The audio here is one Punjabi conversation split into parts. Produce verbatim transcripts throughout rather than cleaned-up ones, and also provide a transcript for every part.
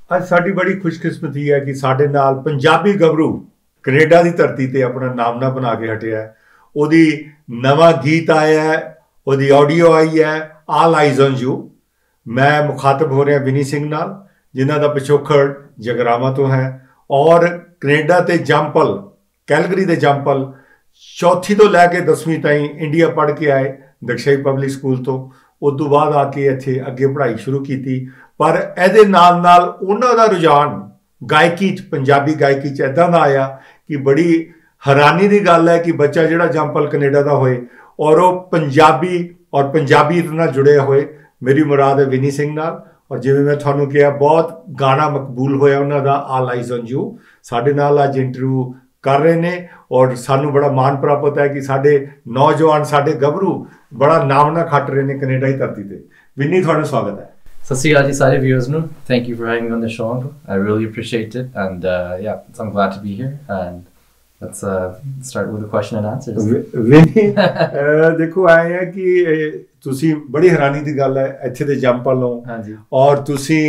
ਅੱਜ ਸਾਡੀ ਬੜੀ ਖੁਸ਼ਕਿਸਮਤੀ ਹੈ ਕਿ ਸਾਡੇ ਨਾਲ ਪੰਜਾਬੀ ਗੱਭਰੂ ਕੈਨੇਡਾ ਦੀ ਧਰਤੀ ਤੇ ਆਪਣਾ ਨਾਮਣਾ ਬਣਾ ਕੇ ਹਟਿਆ। ਉਹਦੀ ਨਵਾਂ ਗੀਤ ਆਇਆ ਹੈ, ਉਹਦੀ ਆਡੀਓ ਆਈ ਹੈ, ਆਲ ਆਈਜ਼ ਔਨ ਯੂ। ਮੈਂ ਮੁਖਾਤਬ ਹੋ ਰਿਹਾ ਵਿਨੀ ਸਿੰਘ ਨਾਲ, ਜਿਨ੍ਹਾਂ ਦਾ ਪਿਛੋਕੜ ਜਗਰਾਵਾਂ ਤੋਂ ਹੈ ਔਰ ਕੈਨੇਡਾ ਤੇ ਜੰਪਲ, ਕੈਲਗਰੀ ਦੇ ਜੰਪਲ ਚੌਥੀ ਤੋਂ ਲੈ ਕੇ ਦਸਵੀਂ ਤਾਈਂ ਇੰਡੀਆ ਪੜ੍ਹ ਕੇ ਆਏ ਦਕਸ਼ਈ ਪਬਲਿਕ ਸਕੂਲ ਤੋਂ। ਉਸ ਤੋਂ ਬਾਅਦ ਆ ਕੇ ਇੱਥੇ ਅੱਗੇ ਪੜ੍ਹਾਈ ਸ਼ੁਰੂ ਕੀਤੀ। ਪਰ ਇਹਦੇ ਨਾਲ ਨਾਲ ਉਹਨਾਂ ਦਾ ਰੁਝਾਨ ਗਾਇਕੀ 'ਚ, ਪੰਜਾਬੀ ਗਾਇਕੀ 'ਚ ਇੱਦਾਂ ਦਾ ਆਇਆ ਕਿ ਬੜੀ ਹੈਰਾਨੀ ਦੀ ਗੱਲ ਹੈ ਕਿ ਬੱਚਾ ਜਿਹੜਾ ਜੰਪਲ ਕੈਨੇਡਾ ਦਾ ਹੋਏ ਔਰ ਉਹ ਪੰਜਾਬੀ ਔਰ ਪੰਜਾਬੀਅਤ ਨਾਲ ਜੁੜਿਆ ਹੋਏ। ਮੇਰੀ ਮੁਰਾਦ ਹੈ ਵਿਨੀ ਸਿੰਘ ਨਾਲ। ਔਰ ਜਿਵੇਂ ਮੈਂ ਤੁਹਾਨੂੰ ਕਿਹਾ, ਬਹੁਤ ਗਾਣਾ ਮਕਬੂਲ ਹੋਇਆ ਉਹਨਾਂ ਦਾ, ਆਲ ਆਈਜ਼ ਔਨ ਯੂ। ਸਾਡੇ ਨਾਲ ਅੱਜ ਇੰਟਰਵਿਊ ਕਰ ਰਹੇ ਨੇ ਔਰ ਸਾਨੂੰ ਬੜਾ ਮਾਣ ਪ੍ਰਾਪਤ ਹੈ ਕਿ ਸਾਡੇ ਨੌਜਵਾਨ, ਸਾਡੇ ਗੱਭਰੂ ਬੜਾ ਨਾਮ ਨਾ ਖੱਟ ਰਹੇ ਨੇ ਕੈਨੇਡਾ ਦੀ ਧਰਤੀ ਤੇ। ਵਿਨੀ, ਤੁਹਾਡਾ ਸਵਾਗਤ ਹੈ। ਸਤਿ ਸ਼੍ਰੀ ਅਕਾਲ ਜੀ ਸਾਰੇ viewers ਨੂੰ। Thank you for having me on the show, Uncle. I really appreciate it, and uh, yeah, so I'm glad to be here. And let's uh, start with the question and answers. ਵਿਨੀ, ਦੇਖੋ ਆਏ ਹੈ ਕਿ ਤੁਸੀਂ, ਬੜੀ ਹੈਰਾਨੀ ਦੀ ਗੱਲ ਹੈ, ਇੱਥੇ ਦੇ ਜੰਪਲ ਹੋ ਔਰ ਤੁਸੀਂ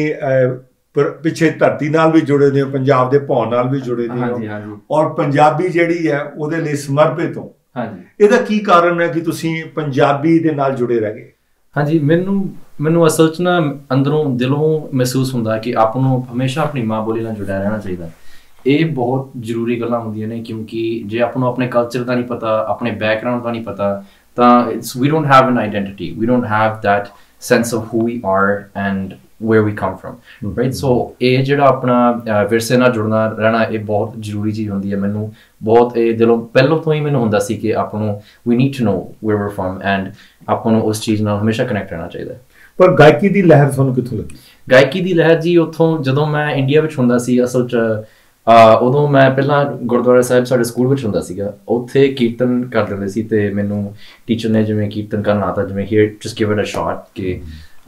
ਪਿੱਛੇ ਧਰਤੀ ਨਾਲ ਵੀ ਜੁੜੇ ਨੇ ਹੋ, ਪੰਜਾਬ ਦੇ ਭੌਂ ਨਾਲ ਵੀ ਜੁੜੇ ਨੇ ਹੋ ਔਰ ਪੰਜਾਬੀ ਜਿਹੜੀ ਹੈ ਉਹਦੇ ਲਈ ਸਮਰਪਿਤ ਹੋ। ਇਹਦਾ ਕੀ ਕਾਰਨ ਹੈ ਕਿ ਤੁਸੀਂ ਪੰਜਾਬੀ ਦੇ ਨਾਲ ਜੁੜੇ ਰਹਿ ਗਏ? ਹਾਂਜੀ, ਮੈਨੂੰ ਮੈਨੂੰ ਅਸਲ 'ਚ ਨਾ ਅੰਦਰੋਂ ਦਿਲੋਂ ਮਹਿਸੂਸ ਹੁੰਦਾ ਕਿ ਆਪ ਨੂੰ ਹਮੇਸ਼ਾ ਆਪਣੀ ਮਾਂ ਬੋਲੀ ਨਾਲ ਜੁੜਿਆ ਰਹਿਣਾ ਚਾਹੀਦਾ। ਇਹ ਬਹੁਤ ਜ਼ਰੂਰੀ ਗੱਲਾਂ ਹੁੰਦੀਆਂ ਨੇ, ਕਿਉਂਕਿ ਜੇ ਆਪ ਨੂੰ ਆਪਣੇ ਕਲਚਰ ਦਾ ਨਹੀਂ ਪਤਾ, ਆਪਣੇ ਬੈਕਗਰਾਊਂਡ ਦਾ ਨਹੀਂ ਪਤਾ, ਤਾਂ it's we don't have an identity, we don't have that sense of who we are and where we come from, right? So ਇਹ ਜਿਹੜਾ ਆਪਣਾ ਵਿਰਸੇ ਨਾਲ ਜੁੜਨਾ ਰਹਿਣਾ, ਇਹ ਬਹੁਤ ਜ਼ਰੂਰੀ ਚੀਜ਼ ਹੁੰਦੀ ਹੈ। ਮੈਨੂੰ ਬਹੁਤ ਇਹ ਦਿਲੋਂ ਪਹਿਲੋਂ ਤੋਂ ਹੀ ਮੈਨੂੰ ਹੁੰਦਾ ਸੀ ਕਿ ਆਪਾਂ ਨੂੰ we need to know where we're from and ਆਪਾਂ ਨੂੰ ਉਸ ਚੀਜ਼ ਨਾਲ ਹਮੇਸ਼ਾ ਕਨੈਕਟ ਰਹਿਣਾ ਚਾਹੀਦਾ। ਪਰ ਗਾਇਕੀ ਦੀ ਲਹਿਰ ਤੁਹਾਨੂੰ ਕਿੱਥੋਂ ਲੱਗੀ? ਗਾਇਕੀ ਦੀ ਲਹਿਰ ਜੀ ਉੱਥੋਂ, ਜਦੋਂ ਮੈਂ ਇੰਡੀਆ ਵਿੱਚ ਹੁੰਦਾ ਸੀ ਅਸਲ 'ਚ, ਉਦੋਂ ਮੈਂ ਪਹਿਲਾਂ ਗੁਰਦੁਆਰਾ ਸਾਹਿਬ ਸਾਡੇ ਸਕੂਲ ਵਿੱਚ ਹੁੰਦਾ ਸੀਗਾ, ਉੱਥੇ ਕੀਰਤਨ ਕਰ ਦਿੰਦੇ ਸੀ ਅਤੇ ਮੈਨੂੰ ਟੀਚਰ ਨੇ ਜਿਵੇਂ ਕੀਰਤਨ ਕਰਨ ਆਤਾ, ਜਿਵੇਂ here just give it a shot ਕਿ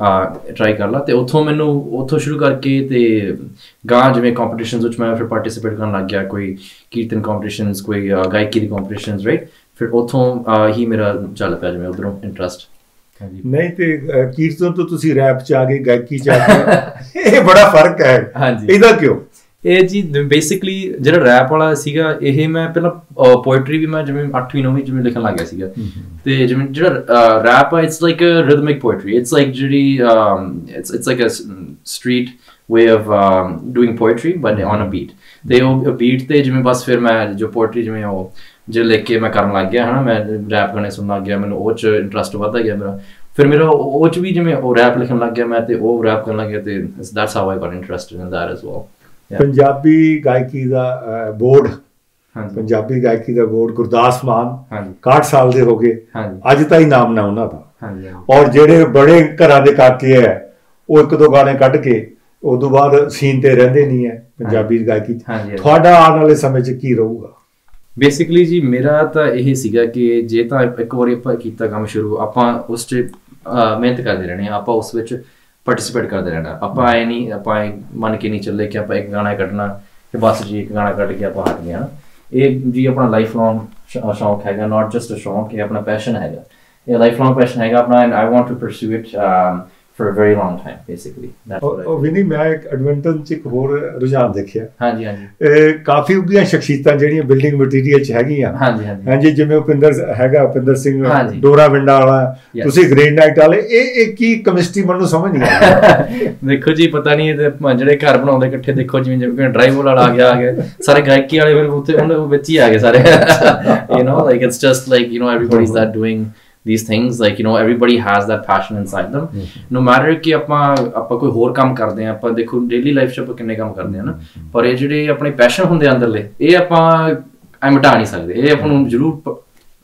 ਟਰਾਈ ਕਰ ਲਾ। ਅਤੇ ਉੱਥੋਂ ਮੈਨੂੰ ਉੱਥੋਂ ਸ਼ੁਰੂ ਕਰਕੇ ਅਤੇ ਗਾਂ ਜਿਵੇਂ ਕੰਪੀਟੀਸ਼ਨਸ ਵਿੱਚ ਮੈਂ ਫਿਰ ਪਾਰਟੀਸਪੇਟ ਕਰਨ ਲੱਗ ਗਿਆ, ਕੋਈ ਕੀਰਤਨ ਕੰਪੀਟੀਸ਼ਨਸ, ਕੋਈ ਗਾਇਕੀ ਦੀ ਕੰਪੀਟੀਸ਼ਨਸ, ਰਾਈਟ। ਫਿਰ ਉੱਥੋਂ ਹੀ ਮੇਰਾ ਚੱਲ ਪਿਆ ਜਿਵੇਂ ਉੱਧਰੋਂ ਇੰਟਰਸਟ। ਨਹੀਂ ਤੇ ਕੀਰਤਨ ਤੋਂ ਤੁਸੀਂ ਰੈਪ 'ਚ ਆ ਗਏ, ਗਾਇਕੀ 'ਚ ਆ ਗਏ, ਇਹ ਬੜਾ ਫਰਕ ਹੈ। ਹਾਂਜੀ, ਇਹਦਾ ਕਿਉਂ? ਇਹ ਜੀ ਬੇਸਿਕਲੀ ਜਿਹੜਾ ਰੈਪ ਵਾਲਾ ਸੀਗਾ, ਇਹ ਮੈਂ ਪਹਿਲਾਂ ਪੋਇਟਰੀ ਵੀ ਮੈਂ ਜਿਵੇਂ ਅੱਠਵੀਂ ਨੌਵੀਂ ਜਿਵੇਂ ਲਿਖਣ ਲੱਗ ਗਿਆ ਸੀਗਾ। ਤੇ ਜਿਵੇਂ ਜਿਹੜਾ ਰੈਪ ਆ, it's like a rhythmic poetry, it's like ਜਿਹੜੀ it's it's like a street way of doing poetry but on a beat. ਤੇ ਉਹ ਬੀਟ ਤੇ ਜਿਵੇਂ ਬਸ ਫਿਰ ਮੈਂ ਜੋ ਪੋਇਟਰੀ ਜਿਵੇਂ ਉਹ ਜੇ ਲਿਖ ਕੇ ਮੈਂ ਕਰਨ ਲੱਗ ਗਿਆ, ਹੈ ਨਾ, ਮੈਂ ਰੈਪ ਗਾਣੇ ਸੁਣਨ ਲੱਗ ਗਿਆ, ਮੈਨੂੰ ਉਹ 'ਚ ਇੰਟਰਸਟ ਵੱਧਦਾ ਗਿਆ ਮੇਰਾ। ਫਿਰ ਮੇਰਾ ਉਹ 'ਚ ਵੀ ਜਿਵੇਂ ਉਹ ਰੈਪ ਲਿਖਣ ਲੱਗ ਗਿਆ ਮੈਂ, ਅਤੇ ਉਹ ਰੈਪ ਕਰਨ ਲੱਗ ਗਿਆ, ਅਤੇ that's how I got interested in that as well. Punjabi ਗਾਇਕੀ ਦਾ ਬੋਰਡ, ਪੰਜਾਬੀ ਗਾਇਕੀ ਦਾ ਬੋਰਡ, ਗੁਰਦਾਸ ਮਾਨ ਇਕਾਹਠ ਸਾਲ ਦੇ ਹੋ ਗਏ, ਅੱਜ ਤਾਂ ਹੀ ਨਾਮ ਨਾ ਉਹਨਾਂ ਦਾ। ਔਰ ਜਿਹੜੇ ਬੜੇ ਘਰਾਂ ਦੇ ਕਾਕੇ ਹੈ, ਉਹ ਇੱਕ ਦੋ ਗਾਣੇ ਕੱਢ ਕੇ ਉਦੋਂ ਬਾਅਦ ਸੀਨ ਤੇ ਰਹਿੰਦੇ ਨਹੀਂ ਹੈ ਪੰਜਾਬੀ ਗਾਇਕੀ 'ਚ। ਤੁਹਾਡਾ ਆਉਣ ਵਾਲੇ ਸਮੇਂ 'ਚ ਕੀ ਰਹੂਗਾ? ਬੇਸਿਕਲੀ ਜੀ ਮੇਰਾ ਤਾਂ ਇਹ ਸੀਗਾ ਕਿ ਜੇ ਤਾਂ ਇੱਕ ਵਾਰੀ ਆਪਾਂ ਕੀਤਾ ਕੰਮ ਸ਼ੁਰੂ, ਆਪਾਂ ਉਸ 'ਚ ਮਿਹਨਤ ਕਰਦੇ ਰਹਿਣੇ, ਆਪਾਂ ਉਸ ਵਿੱਚ ਪਾਰਟੀਸਪੇਟ ਕਰਦੇ ਰਹਿਣਾ। ਆਪਾਂ ਐਂ ਨਹੀਂ, ਆਪਾਂ ਮੰਨ ਕੇ ਨਹੀਂ ਚੱਲੇ ਕਿ ਆਪਾਂ ਇੱਕ ਗਾਣਾ ਕੱਢਣਾ ਅਤੇ ਬਸ ਜੀ ਇੱਕ ਗਾਣਾ ਕੱਢ ਕੇ ਆਪਾਂ ਹਟ ਗਏ। ਇਹ ਜੀ ਆਪਣਾ ਲਾਈਫ ਲੌਂਗ ਸ਼ੌਂਕ ਹੈਗਾ, ਨਾਟ ਜਸਟ ਅ ਸ਼ੌਂਕ, ਇਹ ਆਪਣਾ ਪੈਸ਼ਨ ਹੈਗਾ, ਇਹ ਲਾਈਫ ਲੌਂਗ ਪੈਸ਼ਨ ਹੈਗਾ ਆਪਣਾ। And I want to pursue it for a very long time basically. ਉਹ ਵਿਨੀ, ਮੈਂ ਇੱਕ ਐਡਵੈਂਟਨ 'ਚ ਇੱਕ ਹੋਰ ਰੁਝਾਨ ਦੇਖਿਆ। ਹਾਂਜੀ ਹਾਂਜੀ, ਕਾਫੀ ਉੱਘੀਆਂ ਸ਼ਖਸੀਅਤਾਂ ਜਿਹੜੀਆਂ ਬਿਲਡਿੰਗ ਮਟੀਰੀਅਲ 'ਚ ਹੈਗੀਆਂ। ਹਾਂਜੀ ਹਾਂਜੀ ਹਾਂਜੀ, ਜਿਵੇਂ ਉਪਿੰਦਰ ਹੈਗਾ, ਉਪਿੰਦਰ ਸਿੰਘ ਡੋਰਾ ਵਿੰਡਾ ਵਾਲਾ, ਤੁਸੀਂ ਗ੍ਰੀਨ ਨਾਈਟ ਵਾਲੇ, ਇਹ ਇਹ ਕੀ ਕੈਮਿਸਟਰੀ ਮੈਨੂੰ ਸਮਝ ਨਹੀਂ ਆਈ। ਦੇਖੋ ਜੀ, ਪਤਾ ਨਹੀਂ ਜਿਹੜੇ ਘਰ ਬਣਾਉਂਦੇ ਇਕੱਠੇ, ਦੇਖੋ ਜਿਵੇਂ ਜਿਵੇਂ ਡਰਾਈਵਰ ਵਾਲਾ ਆ ਗਿਆ ਆ ਗਿਆ ਸਾਰੇ ਗਾਇਕੀ ਵਾਲੇ ਫਿਰ ਉੱਥੇ ਉਹਨਾਂ ਵਿੱਚ ਹੀ ਆ ਗਏ ਸਾਰੇ। you know like it's just like you know everybody's that doing these things, like you know everybody has that passion inside them. mm-hmm. No matter ਕਿ ਆਪਾਂ ਆਪਾਂ ਕੋਈ ਹੋਰ ਕੰਮ ਕਰਦੇ ਹਾਂ, ਆਪਾਂ ਦੇਖੋ ਡੇਲੀ ਲਾਈਫ 'ਚ ਆਪਾਂ ਕਿੰਨੇ ਕੰਮ ਕਰਦੇ ਹਾਂ ਨਾ, ਪਰ ਇਹ ਜਿਹੜੇ ਆਪਣੇ ਪੈਸ਼ਨ ਹੁੰਦੇ ਅੰਦਰਲੇ, ਇਹ ਆਪਾਂ ਐ ਮਿਟਾ ਨਹੀਂ ਸਕਦੇ, ਇਹ ਆਪਾਂ ਨੂੰ ਜ਼ਰੂਰ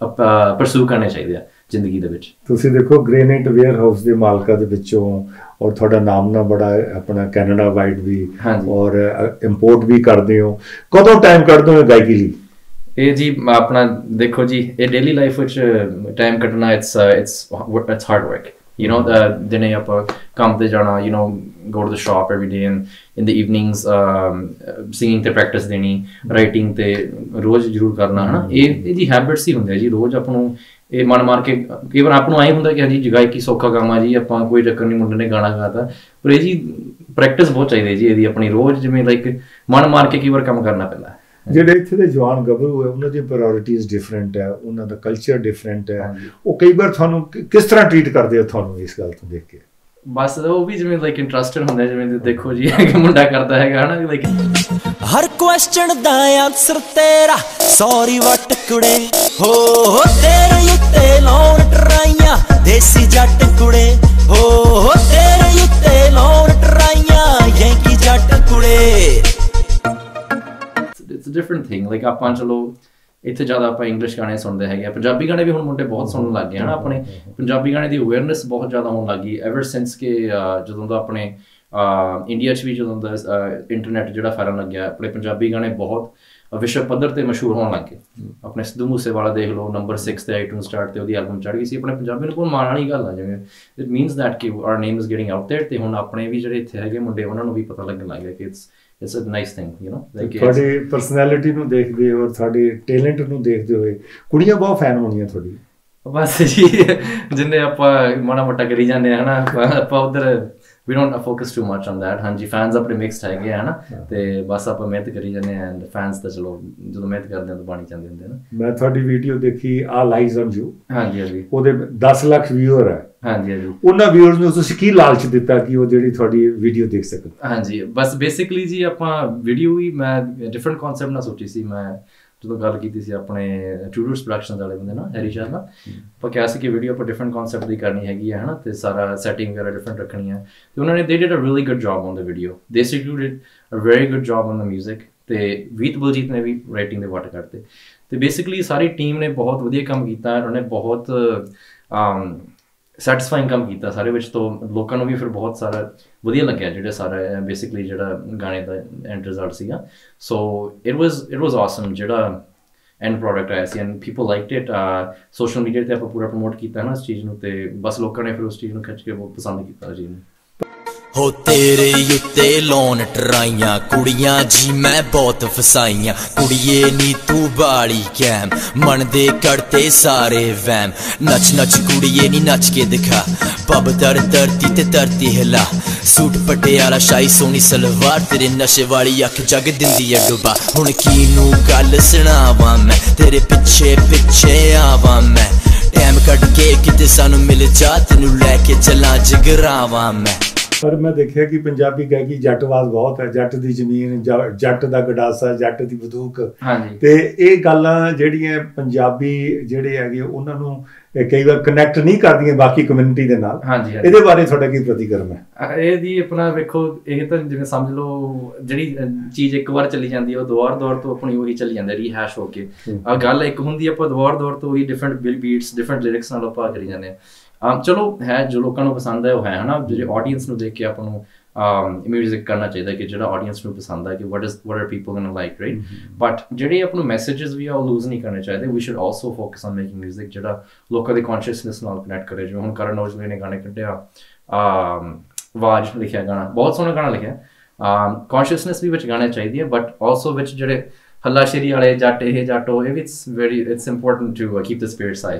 ਪਰਸੂ ਕਰਨੇ ਚਾਹੀਦੇ ਆ ਜ਼ਿੰਦਗੀ ਦੇ ਵਿੱਚ। ਤੁਸੀਂ ਦੇਖੋ ਗ੍ਰੇਨਾਈਟ ਵੇਅਰ ਹਾਊਸ ਦੇ ਮਾਲਕਾਂ ਦੇ ਵਿੱਚੋਂ, ਔਰ ਤੁਹਾਡਾ ਨਾਮ ਨਾ ਬੜਾ ਆਪਣਾ ਕੈਨੇਡਾ ਵਾਈਡ ਵੀ, ਔਰ ਇੰਪੋਰਟ ਵੀ ਕਰਦੇ ਹੋ। ਕਦੋਂ ਟਾਈਮ ਕੱਢਦੇ ਹੋ ਗਾਇਕੀ ਲਈ? ਇਹ ਜੀ ਆਪਣਾ ਦੇਖੋ ਜੀ, ਇਹ ਡੇਲੀ ਲਾਈਫ ਵਿੱਚ ਟਾਈਮ ਕੱਢਣਾ, it's it's it's hard work, you know। ਦਿਨੇ ਆਪਾਂ ਕੰਮ ਤੇ ਜਾਣਾ, you know, go to the shop every day, and in the evenings singing ਤੇ ਪ੍ਰੈਕਟਿਸ ਦੇਣੀ, ਰਾਈਟਿੰਗ ਤੇ ਰੋਜ਼ ਜ਼ਰੂਰ ਕਰਨਾ, ਹੈ ਨਾ। ਇਹ ਇਹਦੀ ਹੈਬਿਟਸ ਹੀ ਹੁੰਦੇ ਆ ਜੀ, ਰੋਜ਼ ਆਪਾਂ ਨੂੰ ਇਹ ਮਨ ਮਾਰ ਕੇ, ਕਈ ਵਾਰ ਆਪ ਨੂੰ ਆਏਂ ਹੁੰਦਾ ਕਿ ਹਾਂਜੀ ਗਾਇਕੀ ਸੌਖਾ ਕੰਮ ਆ ਜੀ, ਆਪਾਂ ਕੋਈ ਚੱਕਰ ਨਹੀਂ, ਮੁੰਡੇ ਨੇ ਗਾਣਾ ਗਾਤਾ, ਪਰ ਇਹ ਜੀ ਪ੍ਰੈਕਟਿਸ ਬਹੁਤ ਚਾਹੀਦੀ ਜੀ ਇਹਦੀ ਆਪਣੀ ਰੋਜ਼ ਜਿਵੇਂ ਲਾਈਕ ਮਨ ਮਾਰ ਕੇ ਕਈ ਵਾਰ ਕੰਮ ਕਰਨਾ ਪੈਂਦਾ। ਜਿਹੜੇ ਇੱਥੇ ਦੇ ਜਵਾਨ ਗੱਭਰੂ ਹੈ ਉਹਨਾਂ ਦੀ ਪ੍ਰਾਇੋਰਟੀਜ਼ ਡਿਫਰੈਂਟ ਹੈ, ਉਹਨਾਂ ਦਾ ਕਲਚਰ ਡਿਫਰੈਂਟ ਹੈ, ਉਹ ਕਈ ਵਾਰ ਤੁਹਾਨੂੰ ਕਿਸ ਤਰ੍ਹਾਂ ਟਰੀਟ ਕਰਦੇ ਆ ਤੁਹਾਨੂੰ ਇਸ ਗੱਲ ਤੋਂ ਦੇਖ ਕੇ? ਬਸ ਉਹ ਵੀ ਜਿਵੇਂ ਲਾਈਕ ਇੰਟਰਸਟਡ ਹੁੰਦੇ, ਜਿਵੇਂ ਦੇਖੋ ਜੀ ਮੁੰਡਾ ਕਰਦਾ ਹੈਗਾ ਹਨਾ ਲਾਈਕ ਹਰ ਕੁਐਸਚਨ ਦਾ ਆਨਸਰ ਤੇਰਾ ਸੌਰੀ ਵਟ ਕੁੜੇ ਹੋ ਹੋ ਤੇਰੇ ਉੱਤੇ ਲਾਉਣ ਟਰਾਈਆਂ ਦੇਸੀ ਜੱਟ ਕੁੜੇ ਹੋ ਹੋ ਤੇਰੇ ਉੱਤੇ ਲਾਉਣ ਟਰਾਈਆਂ ਯੈਂਕੀ ਜੱਟ ਕੁੜੇ। It's a different thing like ਆਪਾਂ ਚਲੋ ਇੱਥੇ ਜ਼ਿਆਦਾ ਆਪਾਂ ਇੰਗਲਿਸ਼ ਗਾਣੇ ਸੁਣਦੇ ਹੈਗੇ ਆ, ਪੰਜਾਬੀ ਗਾਣੇ ਵੀ ਹੁਣ ਮੁੰਡੇ ਬਹੁਤ ਸੁਣਨ ਲੱਗ ਗਏ ਹਨਾ। ਆਪਣੇ ਪੰਜਾਬੀ ਗਾਣੇ ਦੀ ਅਵੇਅਰਨੈਸ ਬਹੁਤ ਜ਼ਿਆਦਾ ਹੋਣ ਲੱਗ ਗਈ ਐਵਰ ਸਿੰਸ ਕਿ ਜਦੋਂ ਦਾ ਆਪਣੇ ਇੰਡੀਆ 'ਚ ਵੀ ਜਦੋਂ ਦਾ ਇੰਟਰਨੈਟ ਜਿਹੜਾ ਫੈਲਣ ਲੱਗਿਆ, ਆਪਣੇ ਪੰਜਾਬੀ ਗਾਣੇ ਬਹੁਤ ਵਿਸ਼ਵ ਪੱਧਰ 'ਤੇ ਮਸ਼ਹੂਰ ਹੋਣ ਲੱਗ ਗਏ। ਆਪਣੇ ਸਿੱਧੂ ਮੂਸੇਵਾਲਾ ਦੇਖ ਲਓ, ਨੰਬਰ ਸਿਕਸ 'ਤੇ ਆਈਟੂਨਸ ਚਾਰਟ 'ਤੇ ਉਹਦੀ ਐਲਬਮ ਚੜ੍ਹ ਗਈ ਸੀ। ਆਪਣੇ ਪੰਜਾਬੀ ਨੂੰ ਬਹੁਤ ਮਾਣ ਵਾਲੀ ਗੱਲ ਆ, ਜਿਵੇਂ ਇਟ ਮੀਨਸ ਦੈਟ ਕਿ our name is getting out there. ਅਤੇ ਹੁਣ ਆਪਣੇ ਵੀ ਜਿਹੜੇ ਇੱਥੇ ਹੈਗੇ ਮੁੰਡੇ ਉਹਨਾਂ ਨੂੰ ਵੀ ਪਤਾ ਲੱਗਣ ਲੱਗ ਗਿਆ ਕਿ it's it's a nice thing you know. ਤੁਹਾਡੀ ਪਰਸਨੈਲਿਟੀ ਨੂੰ ਦੇਖਦੇ ਔਰ ਸਾਡੇ ਟੈਲੈਂਟ ਨੂੰ ਦੇਖਦੇ ਹੋਏ ਕੁੜੀਆਂ ਬਹੁਤ ਫੈਨ ਹੋਣੀਆਂ ਤੁਹਾਡੀ? ਬਸ ਜੀ ਜਿੰਨੇ ਆਪਾਂ ਮਾੜਾ ਮੋਟਾ ਕਰੀ ਜਾਂਦੇ ਹਾਂ ਹਨਾ, ਆਪਾਂ ਉੱਧਰ we don't focus too much on that। ਹਾਂਜੀ ਫੈਨਸ ਆਪਣੇ ਮਿਕਸਡ ਹੈਗੇ ਆ ਹਨਾ, ਤੇ ਬਸ ਆਪਾਂ ਮਿਹਨਤ ਕਰੀ ਜਾਂਦੇ ਹਾਂ ਐਂਡ ਫੈਨਸ ਤਾਂ ਚਲੋ ਜਦੋਂ ਮਿਹਨਤ ਕਰਦੇ ਹਾਂ ਤਾਂ ਬਣ ਹੀ ਜਾਂਦੇ ਹੁੰਦੇ ਨਾ। ਮੈਂ ਤੁਹਾਡੀ ਵੀਡੀਓ ਦੇਖੀ ਆ ਲਾਈਜ਼ ਔਨ ਯੂ, ਹਾਂਜੀ ਹਾਂਜੀ, ਉਹਦੇ ਦਸ ਲੱਖ ਵਿਊਅਰ ਹੈ। ਹਾਂਜੀ ਹਾਂਜੀ, ਉਹਨਾਂ ਵਿਊਅਰਸ ਨੂੰ ਤੁਸੀਂ ਕੀ ਲਾਲਚ ਦਿੱਤਾ ਕਿ ਉਹ ਜਿਹੜੀ ਤੁਹਾਡੀ ਵੀਡੀਓ ਦੇਖ ਸਕਣ? ਹਾਂਜੀ ਬਸ ਬੇਸਿਕਲੀ ਜੀ ਆਪਾਂ ਵੀਡੀਓ ਹੀ ਮੈਂ ਡਿਫਰੈਂਟ ਕਨਸੈਪਟ ਨਾਲ ਸੋਚੀ ਸੀ। ਮੈਂ ਜਦੋਂ ਗੱਲ ਕੀਤੀ ਸੀ ਆਪਣੇ ਟੂਡਰਸ ਪ੍ਰੋਡਕਸ਼ਨਸ ਵਾਲੇ ਬੰਦੇ ਨਾਲ ਹੈਰੀ ਸ਼ਾਹ ਨਾਲ, ਆਪਾਂ ਕਿਹਾ ਸੀ ਕਿ ਵੀਡੀਓ ਆਪਾਂ ਡਿਫਰੈਂਟ ਕਨਸੈਪਟ ਦੀ ਕਰਨੀ ਹੈਗੀ ਹੈ ਹੈ ਨਾ, ਅਤੇ ਸਾਰਾ ਸੈਟਿੰਗ ਵਗੈਰਾ ਡਿਫਰੈਂਟ ਰੱਖਣੀ ਹੈ। ਅਤੇ ਉਹਨਾਂ ਨੇ they did a really good job on the video, they did a very good job on the music, ਅਤੇ ਵੀਤ ਬਲਜੀਤ ਨੇ ਵੀ ਰਾਈਟਿੰਗ ਦੇ ਵੱਟ ਕੱਢਤੇ। ਅਤੇ ਬੇਸਿਕਲੀ ਸਾਰੀ ਟੀਮ ਨੇ ਬਹੁਤ ਵਧੀਆ ਕੰਮ ਕੀਤਾ, ਉਹਨਾਂ ਨੇ ਬਹੁਤ ਸੈਟਿਸਫਾਈਂਗ ਕੰਮ ਕੀਤਾ ਸਾਰੇ ਵਿੱਚ, ਤੋਂ ਲੋਕਾਂ ਨੂੰ ਵੀ ਫਿਰ ਬਹੁਤ ਸਾਰਾ ਵਧੀਆ ਲੱਗਿਆ ਜਿਹੜਾ ਸਾਰਾ ਬੇਸਿਕਲੀ ਜਿਹੜਾ ਗਾਣੇ ਦਾ ਐਂਡ ਰਿਜ਼ਲਟ ਸੀਗਾ। So it was it was awesome ਜਿਹੜਾ ਐਂਡ ਪ੍ਰੋਡਕਟ ਆਇਆ ਸੀ, and people liked it. Social media 'ਤੇ ਆਪਾਂ ਪੂਰਾ ਪ੍ਰਮੋਟ ਕੀਤਾ ਨਾ ਇਸ ਚੀਜ਼ ਨੂੰ, ਅਤੇ ਬਸ ਲੋਕਾਂ ਨੇ ਫਿਰ ਉਸ ਚੀਜ਼ ਨੂੰ ਖਿੱਚ ਕੇ ਬਹੁਤ ਪਸੰਦ ਕੀਤਾ ਚੀਜ਼ ਨੂੰ। ਹੋ ਤੇਰੇ ਉੱਤੇ ਲੋਨ ਟਰਾਈਆਂ ਕੁੜੀਆਂ ਜੀ ਮੈਂ ਬਹੁਤ ਫਸਾਈਆਂ, ਕੁੜੀਏ ਨੀ ਤੂੰ ਬਾਲੀ ਕੈਮ ਮਨ ਦੇ ਕਰਤੇ ਸਾਰੇ ਵੈਮ, ਨੱਚ ਨੱਚ ਕੁੜੀਏ ਨੀ ਨੱਚ ਕੇ ਦਿਖਾ, ਪੱਬ ਦਰ ਧਰਤੀ ਤੇ ਧਰਤੀ ਹਿਲਾ, ਸੂਟ ਪਟਿਆਲਾ ਸ਼ਾਹੀ ਸੋਹਣੀ ਸਲਵਾਰ, ਤੇਰੇ ਨਸ਼ੇ ਵਾਲੀ ਅੱਖ ਜਗ ਦਿੰਦੀ ਏ ਡੁਬਾ, ਹੁਣ ਕਿਹਨੂੰ ਗੱਲ ਸੁਣਾਵਾਂ ਮੈਂ ਤੇਰੇ ਪਿੱਛੇ ਪਿੱਛੇ ਆਵਾਂ ਮੈਂ, ਟਾਈਮ ਕੱਢ ਕੇ ਕਿਤੇ ਸਾਨੂੰ ਮਿਲ ਜਾ ਤੈਨੂੰ ਲੈ ਕੇ ਚੱਲਾਂ ਜਗਰਾਵਾਂ ਮੈਂ। ਪਰ ਮੈਂ ਦੇਖਿਆ ਕਿ ਪੰਜਾਬੀ ਗਾਇਕੀ ਜੱਟਵਾਦ ਬਹੁਤ ਹੈ, ਜੱਟ ਦੀ ਜ਼ਮੀਨ, ਜੱਟ ਦਾ ਗੰਡਾਸਾ, ਜੱਟ ਦੀ ਬੰਦੂਕ, ਤੇ ਇਹ ਗੱਲਾਂ ਜਿਹੜੀਆਂ ਪੰਜਾਬੀ ਜਿਹੜੇ ਹੈਗੇ ਉਹਨਾਂ ਨੂੰ ਕਈ ਵਾਰ ਕਨੈਕਟ ਨਹੀਂ ਕਰਦੀਆਂ ਬਾਕੀ ਕਮਿਊਨਿਟੀ ਦੇ ਨਾਲ। ਇਹਦੇ ਬਾਰੇ ਤੁਹਾਡਾ ਕੀ ਪ੍ਰਤੀਕਰਮ ਹੈ? ਇਹਦੀ ਆਪਣਾ ਵੇਖੋ, ਇਹ ਤਾਂ ਜਿਵੇਂ ਸਮਝ ਲਓ ਜਿਹੜੀ ਚੀਜ਼ ਇੱਕ ਵਾਰ ਚੱਲੀ ਜਾਂਦੀ ਹੈ ਉਹ ਦੌਰ ਦੌਰ ਤੋਂ ਆਪਣੀ ਉਹੀ ਚੱਲੀ ਜਾਂਦਾ ਰੀਹੈਸ਼ ਹੋ ਕੇ। ਆ ਗੱਲ ਇੱਕ ਹੁੰਦੀ ਆਪਾਂ ਦੌਰ ਦੌਰ ਤੋਂ ਉਹੀ ਡਿਫਰੈਂਟ ਬੀਟਸ ਡਿਫਰੈਂਟ ਲਿਰਿਕਸ ਨਾਲ ਆਪਾਂ ਕਰੀ ਜਾਂਦੇ ਹਾਂ। ਚਲੋ ਹੈ ਜੋ ਲੋਕਾਂ ਨੂੰ ਪਸੰਦ ਹੈ ਉਹ ਹੈ ਹਨਾ, ਜਿਹੜੇ ਆਡੀਅנס ਨੂੰ ਦੇਖ ਕੇ ਆਪਾਂ ਨੂੰ ਮਿਊਜ਼ਿਕ ਕਰਨਾ ਚਾਹੀਦਾ ਕਿ ਜਿਹੜਾ ਆਡੀਅנס ਨੂੰ ਪਸੰਦ ਹੈ ਕਿ what is what are people going to like, right? But ਜਿਹੜੇ ਆਪਾਂ ਨੂੰ ਮੈਸੇਜਸ ਵੀ ਆ ਉਹ ਲੂਜ਼ ਨਹੀਂ ਕਰਨੇ ਚਾਹੀਦੇ। We should also focus on making music ਜਿਹੜਾ ਲੋਕਾਂ ਦੀ ਕੌਨਸ਼ੀਅਸਨੈਸ ਨਾਲ ਕਨੈਕਟ ਕਰੇ। ਜਿਵੇਂ ਹੁਣ ਕਰਨ ਔਜਲੇ ਨੇ ਗਾਣੇ ਕੱਢਿਆ, ਆਵਾਜ਼ ਲਿਖਿਆ ਗਾਣਾ, ਬਹੁਤ ਸੋਹਣਾ ਗਾਣਾ ਲਿਖਿਆ। ਕੌਨਸ਼ੀਅਸਨੈਸ ਵੀ ਵਿੱਚ ਗਾਣੇ ਚਾਹੀਦੀ ਹੈ, ਬਟ ਆਲਸੋ ਵਿੱਚ ਜਿਹੜੇ ਹੱਲਾਸ਼ੇਰੀ ਵਾਲੇ ਜੱਟ ਇਹ ਜੱਟ ਉਹ, ਇਹ ਵੀ it's very it's important to keep the spirit high.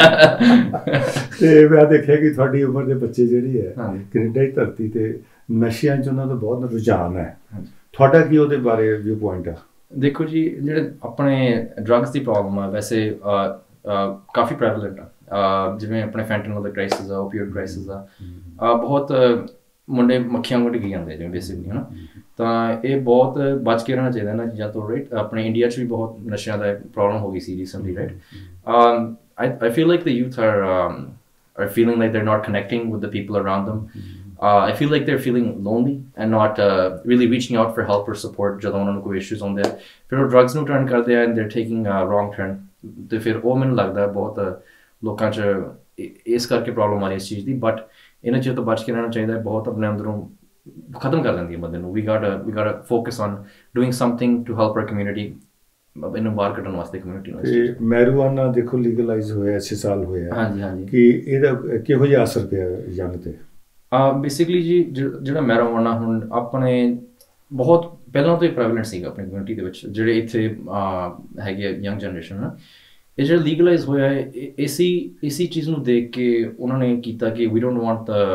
ਤੇ ਮੈਂ ਦੇਖਿਆ ਕਿ ਤੁਹਾਡੀ ਉਮਰ ਦੇ ਬੱਚੇ ਜਿਹੜੀ ਹੈ ਕੈਨੇਡਾ ਦੀ ਧਰਤੀ ਤੇ ਨਸ਼ਿਆਂ 'ਚ ਉਹਨਾਂ ਦਾ ਬਹੁਤ ਰੁਝਾਨ ਹੈ, ਤੁਹਾਡਾ ਕੀ ਉਹਦੇ ਬਾਰੇ ਵਿਊ ਪੁਆਇੰਟ ਆ? ਦੇਖੋ ਜੀ, ਜਿਹੜੇ ਆਪਣੇ ਡਰੱਗਸ ਦੀ ਪ੍ਰੋਬਲਮ ਆ ਵੈਸੇ ਕਾਫੀ ਪ੍ਰੈਵਲੈਂਟ ਆ। ਜਿਵੇਂ ਆਪਣੇ ਫੈਂਟਨਲ ਦਾ ਕ੍ਰਾਈਸਿਸ ਆ, ਓਪੀਓਇਡ ਕ੍ਰਾਈਸਿਸ ਆ, ਬਹੁਤ ਮੁੰਡੇ ਮੱਖੀਆਂ ਵਾਂਗ ਡਿੱਗੀ ਜਾਂਦੇ ਜਿਵੇਂ ਬੇਸਿਕਲੀ ਹੈ ਨਾ। ਤਾਂ ਇਹ ਬਹੁਤ ਬਚ ਕੇ ਰਹਿਣਾ ਚਾਹੀਦਾ ਇਹਨਾਂ ਚੀਜ਼ਾਂ ਤੋਂ, ਰਾਈਟ? ਆਪਣੇ ਇੰਡੀਆ 'ਚ ਵੀ ਬਹੁਤ ਨਸ਼ਿਆਂ ਦਾ ਪ੍ਰੋਬਲਮ ਹੋ ਗਈ ਸੀ recently, right? I I feel like the youth are um, are feeling like they're not connecting with the people around them. Uh, I feel like they're feeling lonely and not uh, really reaching out for help or support ਜਦੋਂ ਉਹਨਾਂ ਨੂੰ ਕੋਈ issues ਹੁੰਦੇ ਆ। ਫਿਰ ਉਹ drugs ਨੂੰ turn ਕਰਦੇ ਆ and they're taking a wrong turn, ਅਤੇ ਫਿਰ ਉਹ ਮੈਨੂੰ ਲੱਗਦਾ ਬਹੁਤ ਲੋਕਾਂ 'ਚ ਇਸ ਕਰਕੇ ਪ੍ਰੋਬਲਮ ਆ ਰਹੀ ਇਸ ਚੀਜ਼ ਦੀ। ਬਟ ਇਹਨਾਂ ਚੀਜ਼ਾਂ ਤੋਂ ਬਚ ਕੇ ਰਹਿਣਾ ਚਾਹੀਦਾ, ਬਹੁਤ ਆਪਣੇ ਅੰਦਰੋਂ ਖਤਮ ਕਰ ਦਿੰਦੀ ਹੈ ਬੰਦੇ ਨੂੰ। We got we got focus on doing something to help our community, ਇਹਨੂੰ ਬਾਹਰ ਕੱਢਣ ਵਾਸਤੇ ਕਮਿਊਨਿਟੀ ਨੂੰ। ਤੇ ਮੈਰੀਜੂਆਨਾ ਦੇਖੋ ਲੀਗਲਾਈਜ਼ ਹੋਇਆ, ਛੇ ਸਾਲ ਹੋਇਆ, ਹਾਂਜੀ ਹਾਂਜੀ, ਕਿ ਇਹਦਾ ਕਿਹੋ ਜਿਹਾ ਅਸਰ ਪਿਆ ਯੰਗ 'ਤੇ? ਬੇਸਿਕਲੀ ਜੀ ਜਿਹੜਾ ਮੈਰੀਜੂਆਨਾ ਹੁਣ ਆਪਣੇ ਬਹੁਤ ਪਹਿਲਾਂ ਤੋਂ ਹੀ ਪ੍ਰੈਵਲੈਂਟ ਸੀਗਾ ਆਪਣੀ ਕਮਿਊਨਿਟੀ ਦੇ ਵਿੱਚ, ਜਿਹੜੇ ਇੱਥੇ ਹੈਗੇ ਯੰਗ ਜਨਰੇਸ਼ਨ ਨਾ, ਇਹ ਜਿਹੜਾ ਲੀਗਲਾਈਜ਼ ਹੋਇਆ ਹੈ ਇਸੀ ਇਸੀ ਚੀਜ਼ ਨੂੰ ਦੇਖ ਕੇ ਉਹਨਾਂ ਨੇ ਕੀਤਾ ਕਿ we don't want the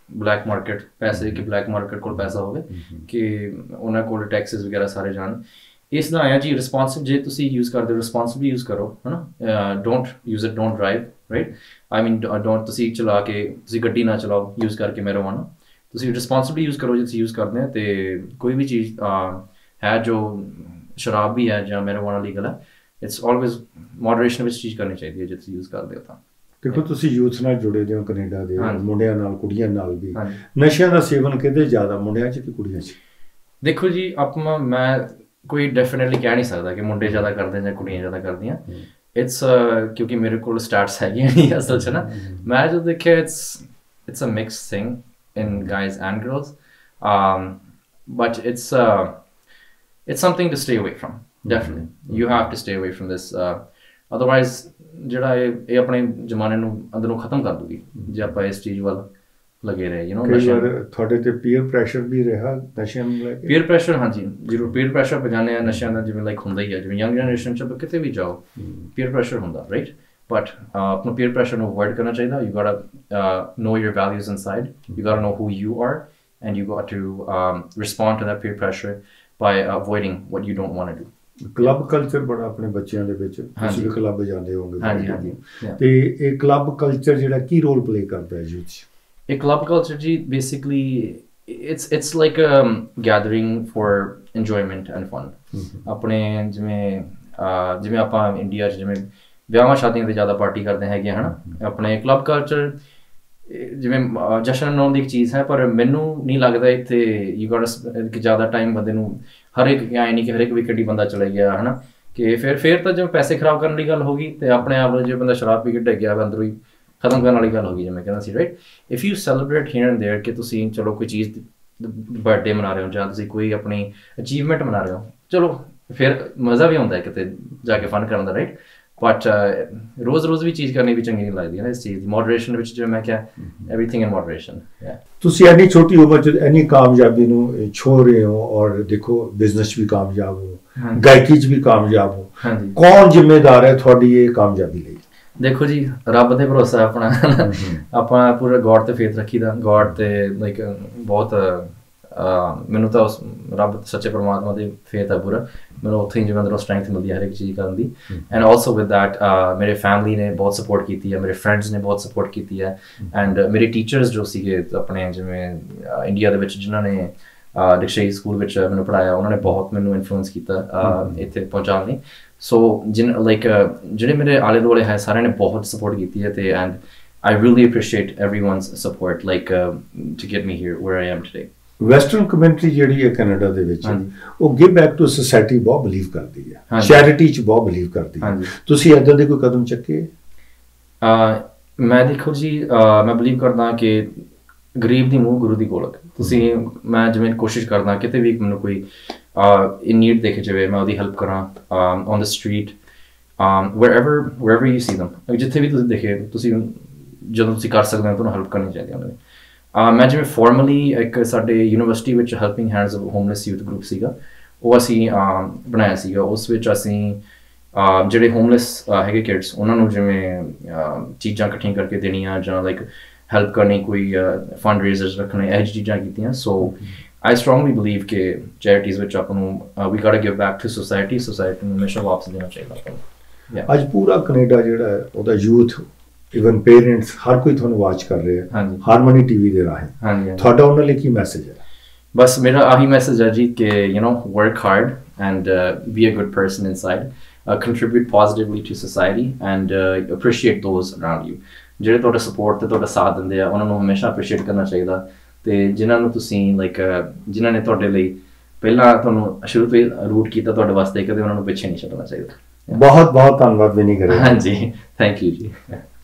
black market ਪੈਸੇ ਕਿ ਬਲੈਕ ਮਾਰਕੀਟ ਕੋਲ ਪੈਸਾ ਹੋਵੇ ਕਿ ਉਹਨਾਂ ਕੋਲ ਟੈਕਸਿਸ ਵਗੈਰਾ ਸਾਰੇ ਜਾਣ। ਇਸ ਦਾ ਆਇਆ ਜੀ ਰਿਸਪੌਂਸਿਬ, ਜੇ ਤੁਸੀਂ ਯੂਜ਼ ਕਰਦੇ ਹੋ ਰਿਸਪੌਂਸਿਬਲੀ ਯੂਜ਼ ਕਰੋ ਹੈ ਨਾ। Don't use it, don't drive right, I mean don't ਤੁਸੀਂ ਚਲਾ ਕੇ ਤੁਸੀਂ ਗੱਡੀ ਨਾ ਚਲਾਓ ਯੂਜ਼ ਕਰਕੇ ਮੈਰੀਜੁਆਨਾ। ਤੁਸੀਂ ਰਿਸਪੌਂਸਿਬਲੀ ਯੂਜ਼ ਕਰੋ ਜੇ ਤੁਸੀਂ ਯੂਜ਼ ਕਰਦੇ ਹੋ। ਅਤੇ ਕੋਈ ਵੀ ਚੀਜ਼ ਹੈ ਜੋ ਸ਼ਰਾਬ ਵੀ ਹੈ ਜਾਂ ਮੈਰੀਜੁਆਨਾ ਲੀਗਲ ਹੈ, ਇਟਸ ਆਲਵੇਜ਼ ਮੋਡਰੇਸ਼ਨ ਵਿੱਚ ਚੀਜ਼ ਕਰਨੀ ਚਾਹੀਦੀ ਹੈ ਜੇ ਤੁਸੀਂ ਯੂਜ਼ ਕਰਦੇ ਹੋ ਤਾਂ। ਦੇਖੋ ਤੁਸੀਂ ਯੂਥ ਨਾਲ ਜੁੜੇ ਦੇ ਹੋ ਕੈਨੇਡਾ ਦੇ, ਮੁੰਡਿਆਂ ਨਾਲ ਕੁੜੀਆਂ ਨਾਲ ਵੀ, ਨਸ਼ਿਆਂ ਦਾ ਸੇਵਨ ਕਿਤੇ ਜ਼ਿਆਦਾ ਮੁੰਡਿਆਂ 'ਚ ਕਿ ਕੁੜੀਆਂ 'ਚ? ਦੇਖੋ ਜੀ ਆਪਾਂ ਮੈਂ ਕੋਈ ਡੈਫੀਨੇਟਲੀ ਕਹਿ ਨਹੀਂ ਸਕਦਾ ਕਿ ਮੁੰਡੇ ਜ਼ਿਆਦਾ ਕਰਦੇ ਜਾਂ ਕੁੜੀਆਂ ਜ਼ਿਆਦਾ ਕਰਦੀਆਂ। ਇਟਸ ਕਿਉਂਕਿ ਮੇਰੇ ਕੋਲ ਸਟਾਰਟਸ ਹੈਗੀਆਂ ਨਹੀਂ ਅਸਲ 'ਚ ਨਾ। ਮੈਂ ਜੋ ਦੇਖਿਆ it's it's a mix thing in guys and girls, but it's it's something to stay away from. Definitely you have to stay away from this, otherwise ਜਿਹੜਾ ਇਹ ਇਹ ਆਪਣੇ ਜ਼ਮਾਨੇ ਨੂੰ ਅੰਦਰੋਂ ਖਤਮ ਕਰ ਦੂਗੀ ਜੇ ਆਪਾਂ ਇਸ ਚੀਜ਼ ਵੱਲ ਲੱਗੇ ਰਹੇ। ਯੂ ਨੋ ਤੁਹਾਡੇ ਤੇ ਪੀਅਰ ਪ੍ਰੈਸ਼ਰ ਵੀ ਰਿਹਾ ਨਸ਼ਿਆਂ ਨੂੰ ਲੈ ਕੇ? ਪੀਅਰ ਪ੍ਰੈਸ਼ਰ ਹਾਂਜੀ ਜ਼ਰੂਰ, ਪੀਅਰ ਪ੍ਰੈਸ਼ਰ ਪਜਾਨੇ ਆ ਨਸ਼ਿਆਂ ਦਾ, ਜਿਵੇਂ ਲਾਈਕ ਹੁੰਦਾ ਹੀ ਹੈ ਜਿਵੇਂ ਯੰਗ ਜਨਰੇਸ਼ਨ 'ਚ ਕਿਤੇ ਵੀ ਜਾਓ ਪੀਅਰ ਪ੍ਰੈਸ਼ਰ ਹੁੰਦਾ ਰਾਈਟ। ਬਟ ਆਪਣਾ ਪੀਅਰ ਪ੍ਰੈਸ਼ਰ ਨੂੰ ਅਵੋਇਡ ਕਰਨਾ ਚਾਹੀਦਾ। You gotta know your values inside, you gotta know who you are and you got to respond to that peer pressure by avoiding what you don't want to do. Club culture ਬੜਾ ਆਪਣੇ ਬੱਚਿਆਂ ਦੇ ਵਿੱਚ, ਤੁਸੀਂ ਵੀ ਕਲੱਬ ਜਾਂਦੇ ਹੋਵੋਗੇ। ਹਾਂਜੀ ਹਾਂਜੀ। ਤੇ ਇਹ ਕਲੱਬ ਕਲਚਰ ਜਿਹੜਾ ਕੀ ਰੋਲ ਪਲੇ ਕਰਦਾ ਹੈ ਯੂਥ 'ਚ? ਇਹ ਕਲੱਬ ਕਲਚਰ ਜੀ basically it's it's like gathering for enjoyment and fun. ਆਪਣੇ ਜਿਵੇਂ ਜਿਵੇਂ ਆਪਾਂ ਇੰਡੀਆ 'ਚ ਜਿਵੇਂ ਵਿਆਹਾਂ ਸ਼ਾਦੀਆਂ 'ਤੇ ਜ਼ਿਆਦਾ ਪਾਰਟੀ ਕਰਦੇ ਹੈਗੇ ਹੈ ਨਾ, ਆਪਣੇ ਕਲੱਬ ਕਲਚਰ ਜਿਵੇਂ ਜਸ਼ਨ ਮਨਾਉਣ ਦੀ ਇੱਕ ਚੀਜ਼ ਹੈ, ਪਰ ਮੈਨੂੰ ਨਹੀਂ ਲੱਗਦਾ ਇੱਥੇ ਯੂ ਗੋਟ ਕਿ ਜ਼ਿਆਦਾ ਟਾਈਮ ਬੰਦੇ ਨੂੰ ਹਰ ਇੱਕ ਐਂ ਨਹੀਂ ਕਿ ਹਰ ਇੱਕ ਵੀਕਐਂਡ ਹੀ ਬੰਦਾ ਚਲੇ ਗਿਆ ਹੈ ਨਾ, ਕਿ ਫਿਰ ਫਿਰ ਤਾਂ ਜਿਵੇਂ ਪੈਸੇ ਖਰਾਬ ਕਰਨ ਦੀ ਗੱਲ ਹੋ ਗਈ ਅਤੇ ਆਪਣੇ ਆਪ ਨੂੰ ਜੇ ਬੰਦਾ ਸ਼ਰਾਬ ਪੀ ਕੇ ਡਿੱਗ ਗਿਆ ਅੰਦਰੋਂ ਹੀ ਖਤਮ ਕਰਨ ਵਾਲੀ ਗੱਲ ਹੋ ਗਈ ਜਿਵੇਂ ਕਹਿੰਦਾ ਸੀ right. If you celebrate here and there ਕਿ ਤੁਸੀਂ ਚਲੋ ਕੋਈ ਚੀਜ਼ ਬਰਥਡੇ ਮਨਾ ਰਹੇ ਹੋ ਜਾਂ ਤੁਸੀਂ ਕੋਈ ਆਪਣੀ ਅਚੀਵਮੈਂਟ ਮਨਾ ਰਹੇ ਹੋ, ਚਲੋ ਫਿਰ ਮਜ਼ਾ ਵੀ ਆਉਂਦਾ ਕਿਤੇ ਜਾ ਕੇ ਫਨ ਕਰਨ ਦਾ ਰਾਈਟ। ਬਟ ਰੋਜ਼ ਰੋਜ਼ ਵੀ ਚੀਜ਼ ਕਰਨੀ ਵੀ ਚੰਗੀ ਨਹੀਂ ਲੱਗਦੀ ਨਾ ਇਸ ਚੀਜ਼ ਦੀ। ਮੋਡਰੇਸ਼ਨ ਵਿੱਚ ਜਿਵੇਂ ਮੈਂ ਕਿਹਾ ਐਵਰੀਥਿੰਗ ਇਨ ਮੋਡਰੇਸ਼ਨ। ਤੁਸੀਂ ਇੰਨੀ ਛੋਟੀ ਉਮਰ 'ਚ ਇੰਨੀ ਕਾਮਯਾਬੀ ਨੂੰ ਛੋਹ ਰਹੇ ਹੋ ਔਰ ਦੇਖੋ ਬਿਜ਼ਨਸ 'ਚ ਵੀ ਕਾਮਯਾਬ ਹੋ, ਗਾਇਕੀ 'ਚ ਵੀ ਕਾਮਯਾਬ ਹੋ, ਕੌਣ ਜ਼ਿੰਮੇਦਾਰ ਹੈ ਤੁਹਾਡੀ ਇਹ ਕਾਮਯਾਬੀ ਲਈ? ਦੇਖੋ ਜੀ ਰੱਬ 'ਤੇ ਭਰੋਸਾ ਆਪਣਾ, ਆਪਾਂ ਪੂਰਾ ਗੋਡ 'ਤੇ ਫੇਥ ਰੱਖੀ ਦਾ। ਗੋਡ 'ਤੇ ਲਾਈਕ ਬਹੁਤ ਮੈਨੂੰ ਤਾਂ ਉਸ ਰੱਬ ਸੱਚੇ ਪਰਮਾਤਮਾ 'ਤੇ ਫੇਥ ਹੈ ਪੂਰਾ। ਮੈਨੂੰ ਉੱਥੇ ਹੀ ਜਿਵੇਂ ਅੰਦਰੋਂ ਸਟਰੈਂਥ ਮਿਲਦੀ ਹੈ ਹਰ ਇੱਕ ਚੀਜ਼ ਕਰਨ ਦੀ। ਐਂਡ ਆਲਸੋ ਵਿਦ ਦੈਟ ਮੇਰੇ ਫੈਮਿਲੀ ਨੇ ਬਹੁਤ ਸਪੋਰਟ ਕੀਤੀ ਹੈ, ਮੇਰੇ ਫਰੈਂਡਸ ਨੇ ਬਹੁਤ ਸਪੋਰਟ ਕੀਤੀ ਹੈ, ਐਂਡ ਮੇਰੇ ਟੀਚਰਸ ਜੋ ਸੀਗੇ ਆਪਣੇ ਜਿਵੇਂ ਇੰਡੀਆ ਦੇ ਵਿੱਚ ਜਿਨ੍ਹਾਂ ਨੇ ਡਿਕਸ਼ਨਰੀ ਸਕੂਲ ਵਿੱਚ ਮੈਨੂੰ ਪੜ੍ਹਾਇਆ, ਉਹਨਾਂ ਨੇ ਬਹੁਤ ਮੈਨੂੰ ਇਨਫਲੂਐਂਸ ਕੀਤਾ ਇੱਥੇ ਪਹੁੰਚਾਉਣ ਲਈ। ਸੋ ਜਿਨ ਲਾਈਕ ਜਿਹੜੇ ਮੇਰੇ ਆਲੇ ਦੁਆਲੇ ਹੈ ਸਾਰਿਆਂ ਨੇ ਬਹੁਤ ਸਪੋਰਟ ਕੀਤੀ ਹੈ ਅਤੇ and I really appreciate everyone's support like to get me here where I am today. Western community ਜਿਹੜੀ ਹੈ ਕੈਨੇਡਾ ਦੇ ਵਿੱਚ ਉਹ ਗਿਵ ਬੈਕ ਟੂ ਸੋਸਾਇਟੀ ਬਹੁਤ ਬਿਲੀਵ ਕਰਦੀ ਹੈ, ਚੈਰਿਟੀ 'ਚ ਬਹੁਤ ਬਿਲੀਵ ਕਰਦੀ ਹੈ। ਤੁਸੀਂ ਇੱਦਾਂ ਦੇ ਕੋਈ ਕਦਮ ਚੱਕੇ? ਮੈਂ ਦੇਖੋ ਜੀ ਮੈਂ ਬਿਲੀਵ ਕਰਦਾ ਕਿ ਗਰੀਬ ਦੀ ਮੂੰਹ ਗੁਰੂ ਦੀ ਗੋਲਕ। ਤੁਸੀਂ ਮੈਂ ਜਿਵੇਂ ਕੋਸ਼ਿਸ਼ ਕਰਦਾ ਕਿਤੇ ਵੀ ਮੈਨੂੰ ਕੋਈ ਇਨ ਨੀਡ ਦੇਖੇ ਜਾਵੇ ਮੈਂ ਉਹਦੀ ਹੈਲਪ ਕਰਾਂ on the street wherever wherever you see them, ਜਿੱਥੇ ਵੀ ਤੁਸੀਂ ਦੇਖੇ ਤੁਸੀਂ ਜਦੋਂ ਤੁਸੀਂ ਕਰ ਸਕਦੇ ਹੋ ਤੁਹਾਨੂੰ ਹੈਲਪ ਕਰਨੀ ਚਾਹੀਦੀ ਹੈ ਉਹਨਾਂ ਦੀ। ਮੈਂ ਜਿਵੇਂ ਫਾਰਮਲੀ ਇੱਕ ਸਾਡੇ ਯੂਨੀਵਰਸਿਟੀ ਵਿੱਚ helping hands homeless youth group ਸੀਗਾ, ਉਹ ਅਸੀਂ ਬਣਾਇਆ ਸੀਗਾ। ਉਸ ਵਿੱਚ ਅਸੀਂ ਜਿਹੜੇ ਹੋਮਲੈਸ ਹੈਗੇ ਕਿਡਸ ਉਹਨਾਂ ਨੂੰ ਜਿਵੇਂ ਚੀਜ਼ਾਂ ਇਕੱਠੀਆਂ ਕਰਕੇ ਦੇਣੀਆਂ ਜਾਂ ਲਾਈਕ ਹੈਲਪ ਕਰਨੀ, ਕੋਈ ਫੰਡ ਰੇਜ਼ਰਸ ਰੱਖਣੇ, ਇਹੋ ਜਿਹੀ ਚੀਜ਼ਾਂ ਕੀਤੀਆਂ। ਸੋ ਆਈ ਸਟਰੋਂਗਲੀ ਬਿਲੀਵ ਕਿ ਚੈਰਿਟੀਜ਼ ਵਿੱਚ ਆਪਾਂ ਨੂੰ ਵੀ gotta give back to society, society ਨੂੰ ਹਮੇਸ਼ਾ ਵਾਪਸ ਦੇਣਾ ਚਾਹੀਦਾ ਆਪਾਂ ਨੂੰ। ਅੱਜ ਪੂਰਾ ਕੈਨੇਡਾ ਜਿਹੜਾ ਹੈ ਉਹਦਾ ਯੂਥ ਇਵਨ ਪੇਰੈਂਟਸ ਹਰ ਕੋਈ ਤੁਹਾਨੂੰ ਵਾਚ ਕਰ ਰਿਹਾ ਹੈ ਹਾਰਮਨੀ ਟੀਵੀ ਦੇ ਰਾਹੀਂ, ਤੁਹਾਡਾ ਉਹਨਾਂ ਲਈ ਕੀ ਮੈਸੇਜ ਹੈ? ਬਸ ਮੇਰਾ ਆਹੀ ਮੈਸੇਜ ਹੈ ਜੀ ਕਿ you know work hard and be a good person inside, contribute positively to society and appreciate those around you. ਜਿਹੜੇ ਤੁਹਾਡਾ ਸਪੋਰਟ ਅਤੇ ਤੁਹਾਡਾ ਸਾਥ ਦਿੰਦੇ ਆ ਉਹਨਾਂ ਨੂੰ ਹਮੇਸ਼ਾ ਅਪਰੀਸ਼ੀਏਟ ਕਰਨਾ ਚਾਹੀਦਾ, ਅਤੇ ਜਿਨ੍ਹਾਂ ਨੂੰ ਤੁਸੀਂ ਲਾਈਕ ਜਿਨ੍ਹਾਂ ਨੇ ਤੁਹਾਡੇ ਲਈ ਪਹਿਲਾਂ ਤੁਹਾਨੂੰ ਸ਼ੁਰੂ ਤੋਂ ਹੀ ਰੂਟ ਕੀਤਾ ਤੁਹਾਡੇ ਵਾਸਤੇ, ਕਦੇ ਉਹਨਾਂ ਨੂੰ ਪਿੱਛੇ ਨਹੀਂ ਛੱਡਣਾ ਚਾਹੀਦਾ। ਬਹੁਤ ਬਹੁਤ ਧੰਨਵਾਦ ਵਿਨੀ ਗਰੇਵਾਲ। ਹਾਂਜੀ ਥੈਂਕ ਯੂ ਜੀ।